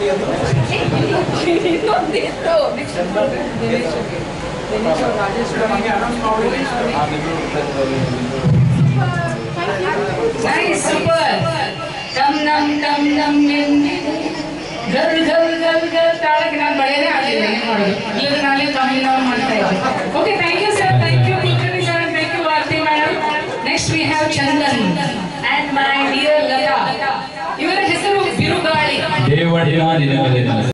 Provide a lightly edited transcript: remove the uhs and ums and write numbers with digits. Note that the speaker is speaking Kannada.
ಇನ್ನೊಂದಿತ್ತು ನೆಕ್ಸ್ಟ್ ದಿನೇಶ್ ಅವ್ರು ರಾಜೇಶ್ ನೈಸ್ ಸೂಪರ್ ಟಮ್ ನಮ್ ಟಮ್ ನಮ್ ಗಲ್ ಗಲ್ ಗಲ್ ಗಲ್ ತಾಳಕ್ಕೆ ನಾನು ಬಳೆಯೇ ಆಗಿಲ್ಲ ಏನು ಮಾಡೋದು ಈಗ ನಾಳೆ ತಮಿಳ್ನಾಡು ಮಾಡ್ತಾ ಇದ್ದೆ okay thank you sir thank you Kulkarni sir thank you Aarti madam next we have Chandan and my dear Latha ಇವರ ಹೆಸರು ಬಿರುಗಾಳಿ